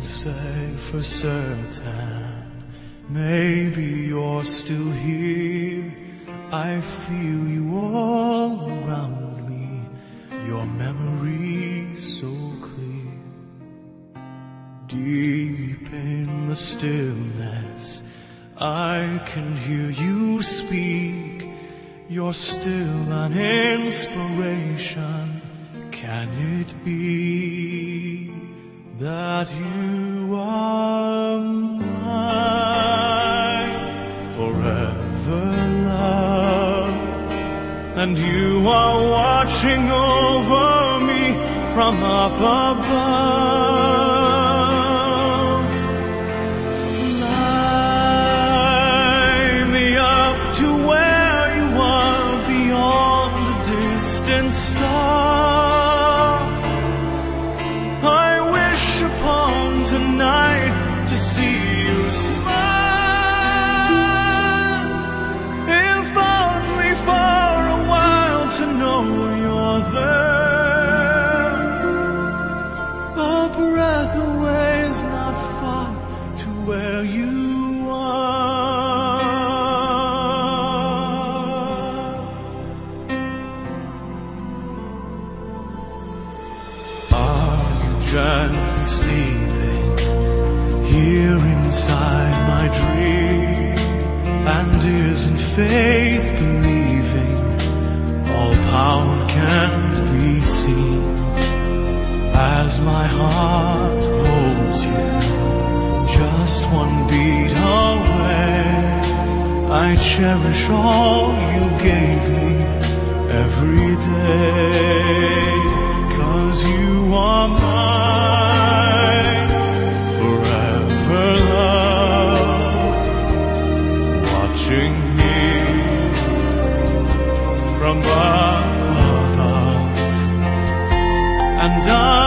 say for certain, maybe you're still here. I feel you all around me, your memory so clear. Deep in the stillness, I can hear you speak. You're still an inspiration. Can it be that you are mine forever, love? And you are watching over me from up above. Fly me up to where you are beyond the distant star. I wish upon tonight to see you smile, if only for a while to know you're there. A breath away is not far to where you are. Are you gently sleeping here inside my dream? And isn't faith believing all power can't be seen? As my heart holds you just one beat away, I cherish all you gave me every day. 'Cause you are mine forever, love, watching me from above. And I